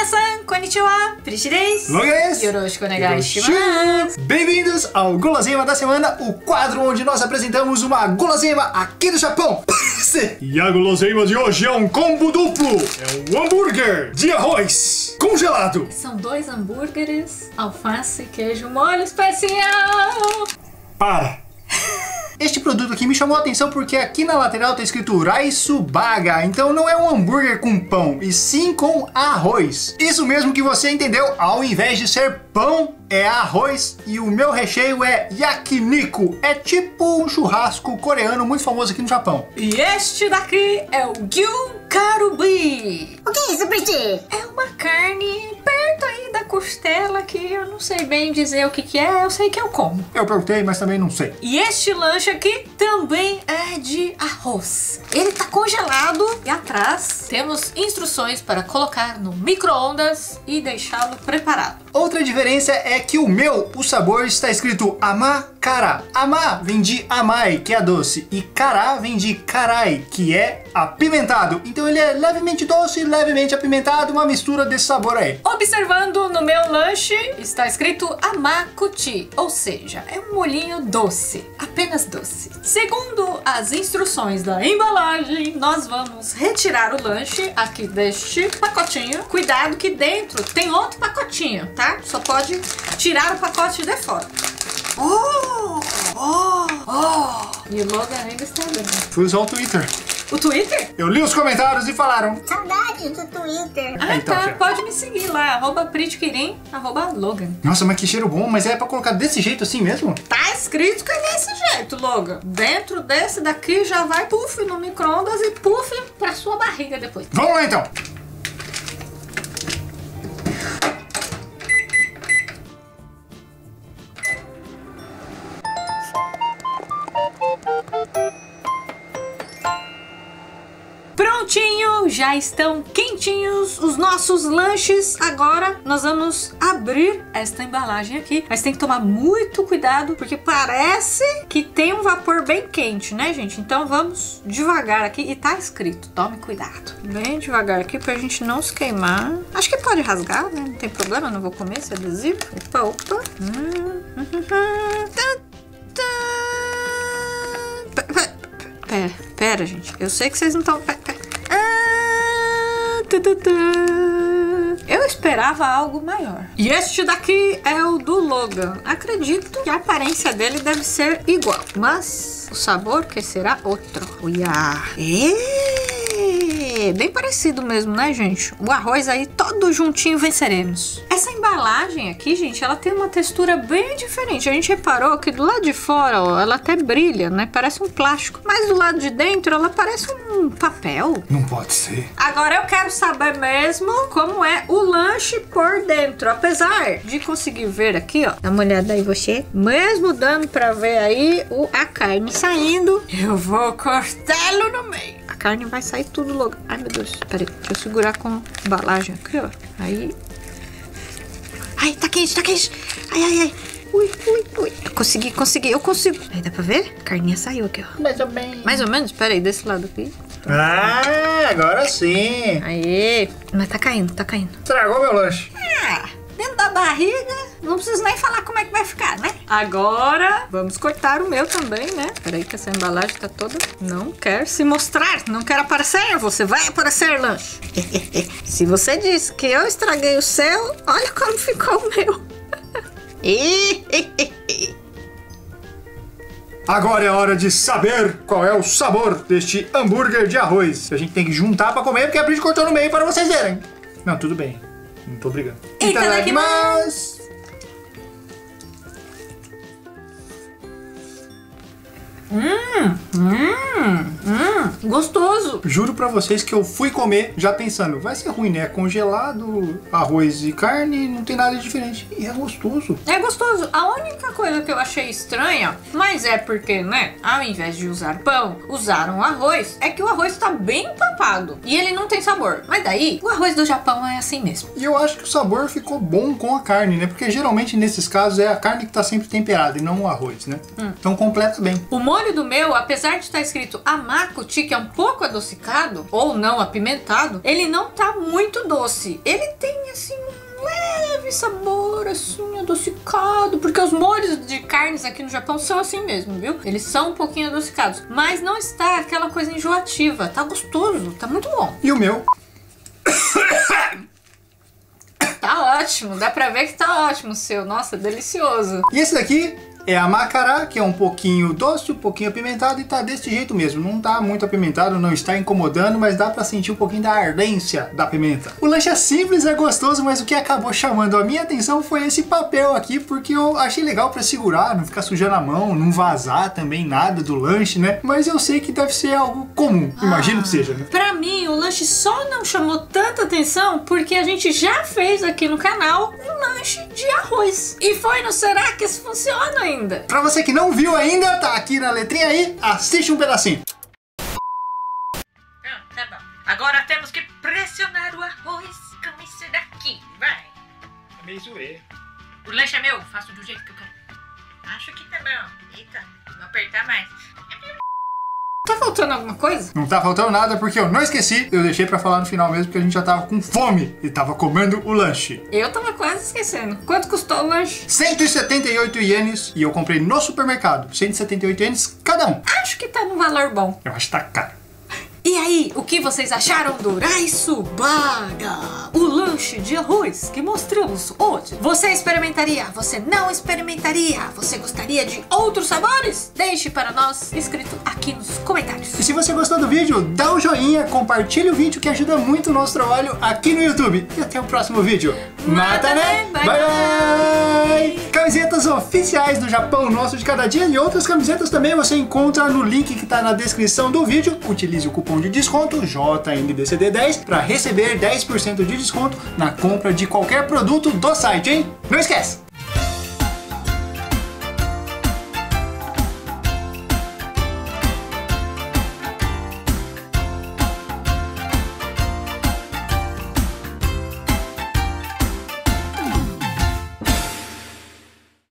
Minasan, konnichiwa, Prishi desu. Logan desu. Yoroshiku onegai shimasu. Bem-vindos ao Guloseiма da Semana, o quadro onde nós apresentamos uma guloseima aqui do Japão. E a guloseima de hoje é um combo duplo. É um hambúrguer de arroz congelado. São 2 hambúrgueres, alface e queijo molho especial. Para! Este produto aqui me chamou a atenção porque aqui na lateral tá escrito Raisubaga, então não é um hambúrguer com pão, e sim com arroz. Isso mesmo que você entendeu, ao invés de ser pão, é arroz, e o meu recheio é yakiniku. É tipo um churrasco coreano muito famoso aqui no Japão. E este daqui é o Gyunkarubi. O que é isso, Prishi? É uma carne perto aí da costela que eu não sei bem dizer o que é, eu sei que eu como. Eu perguntei, mas também não sei. E este lanche aqui também é de arroz. Ele tá congelado e atrás temos instruções para colocar no micro-ondas e deixá-lo preparado. Outra diferença é que o sabor está escrito ama-kara. Ama vem de amai, que é doce, e kara vem de karai, que é apimentado. Então ele é levemente doce e levemente apimentado, uma mistura desse sabor aí. Observando no meu lanche, está escrito amakuchi, ou seja, é um molhinho doce, apenas doce. Segundo as instruções da embalagem, nós vamos retirar o lanche aqui deste pacotinho. Cuidado que dentro tem outro pacotinho, tá? Só pode tirar o pacote de fora. E o Logan ainda está vendo. Fui usar o Twitter. O Twitter? Eu li os comentários e falaram. Saudades do Twitter. Ah, então, tá. já. Pode me seguir lá, @pritkirin, @Logan. Nossa, mas que cheiro bom, mas é pra colocar desse jeito assim mesmo? Tá escrito que é desse jeito, Logan. Dentro desse daqui já vai puff no micro-ondas e puff pra sua barriga depois. Vamos lá então. Prontinho, já estão quentinhos os nossos lanches. Agora nós vamos abrir esta embalagem aqui. Mas tem que tomar muito cuidado porque parece que tem um vapor bem quente, né, gente? Então vamos devagar aqui e tá escrito, tome cuidado. Bem devagar aqui pra gente não se queimar. Acho que pode rasgar, né? Não tem problema, não vou comer esse adesivo. Opa. Pera, gente. Eu sei que vocês não estão... Eu esperava algo maior. E este daqui é o do Logan. Acredito que a aparência dele deve ser igual, mas o sabor que será outro. Bem parecido mesmo, né, gente? O arroz aí todo juntinho venceremos. Essa embalagem aqui, gente, ela tem uma textura bem diferente. A gente reparou que do lado de fora, ó, ela até brilha, né? Parece um plástico. Mas do lado de dentro, ela parece um papel. Não pode ser. Agora eu quero saber mesmo como é o lanche por dentro. Apesar de conseguir ver aqui, ó. Dá uma olhada aí você. Mesmo dando pra ver aí a carne saindo, eu vou cortá-lo no meio. A carne vai sair tudo logo. Ai, meu Deus. Peraí, deixa eu segurar com a embalagem aqui, ó. Aí. Ai, tá quente. Ai. Ui. Eu consigo. Aí, dá pra ver? A carninha saiu aqui, ó. Mais ou menos? Peraí, desse lado aqui. Ah, agora sim. Aê. Mas tá caindo. Estragou meu lanche. Dentro da barriga, não preciso nem falar como é que vai ficar, né? Agora, vamos cortar o meu também, né? Peraí que essa embalagem tá toda... Não quer se mostrar, não quer aparecer. Você vai aparecer, lanche. Se você disse que eu estraguei o seu, olha como ficou o meu. Agora é hora de saber qual é o sabor deste hambúrguer de arroz. A gente tem que juntar pra comer porque a Brit cortou no meio para vocês verem. Não, tudo bem. Não tô brigando. Itadakimasu! Gostoso. Juro pra vocês que eu fui comer já pensando, vai ser ruim, né? Congelado, arroz e carne, não tem nada de diferente. E é gostoso. É gostoso. A única coisa que eu achei estranha, mas é porque, né, ao invés de usar pão, usaram arroz, é que o arroz tá bem empapado e ele não tem sabor. Mas daí, o arroz do Japão é assim mesmo. E eu acho que o sabor ficou bom com a carne, né? Porque geralmente nesses casos é a carne que tá sempre temperada e não o arroz, né? Então completa bem. O molho do meu, apesar de estar escrito amakuchi, que é um pouco adocicado ou não apimentado, ele não tá muito doce. Ele tem leve sabor, assim, adocicado. Porque os molhos de carnes aqui no Japão são assim mesmo, viu? Eles são um pouquinho adocicados. Mas não está aquela coisa enjoativa. Tá gostoso, tá muito bom. E o meu? Tá ótimo, dá pra ver que tá ótimo o seu. Nossa, delicioso. E esse daqui é a macará, que é um pouquinho doce, um pouquinho apimentado e tá desse jeito mesmo. Não tá muito apimentado, não está incomodando, mas dá pra sentir um pouquinho da ardência da pimenta. O lanche é simples, é gostoso, mas o que acabou chamando a minha atenção foi esse papel aqui, porque eu achei legal pra segurar, não ficar sujando a mão, não vazar também nada do lanche, né? Mas eu sei que deve ser algo comum, imagino que seja, né? Pra mim, o lanche só não chamou tanta atenção porque a gente já fez aqui no canal um lanche de arroz. E foi no Será que isso funciona ainda? Pra você que não viu ainda, tá aqui na letrinha aí, assiste um pedacinho. Tá bom. Agora temos que pressionar o arroz com esse daqui, vai. É meio zoeiro. O lanche é meu, faço do jeito que eu quero. Acho que tá bom. Eita, vou apertar mais. Tá faltando alguma coisa? Não tá faltando nada porque eu não esqueci, eu deixei pra falar no final mesmo porque a gente já tava com fome e tava comendo o lanche. Eu tava quase esquecendo. Quanto custou o lanche? 178 ienes e eu comprei no supermercado. 178 ienes cada um. Acho que tá num valor bom. Eu acho que tá caro. E aí, o que vocês acharam do Raisubaga? O lanche de arroz que mostramos hoje. Você experimentaria? Você não experimentaria? Você gostaria de outros sabores? Deixe para nós escrito aqui nos comentários. E se você gostou do vídeo, dá um joinha, compartilha o vídeo que ajuda muito o nosso trabalho aqui no YouTube. E até o próximo vídeo. Mata, né? Bye, bye! Camisetas oficiais do Japão Nosso de Cada Dia e outras camisetas também você encontra no link que tá na descrição do vídeo. Utilize o cupom de desconto JNBCD10 para receber 10% de desconto na compra de qualquer produto do site, hein? Não esquece!